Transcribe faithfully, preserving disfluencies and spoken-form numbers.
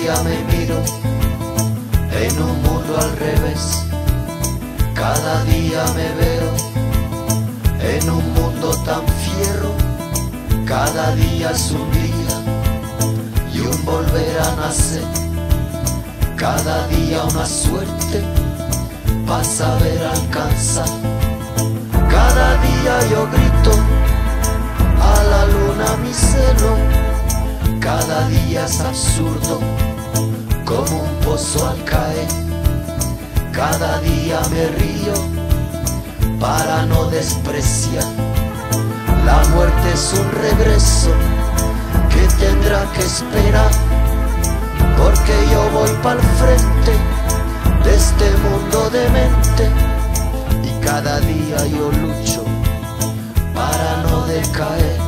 día me miro en un mundo al revés. Cada día me veo en un mundo tan fiero. Cada día es un día y un volver a nacer. Cada día una suerte para saber alcanzar. Cada día yo grito a la luna mi celo. Cada día es absurdo como un pozo al caer. Cada día me río para no despreciar. La muerte es un regreso que tendrá que esperar, porque yo voy pa'l frente de este mundo demente. Y cada día yo lucho para no decaer.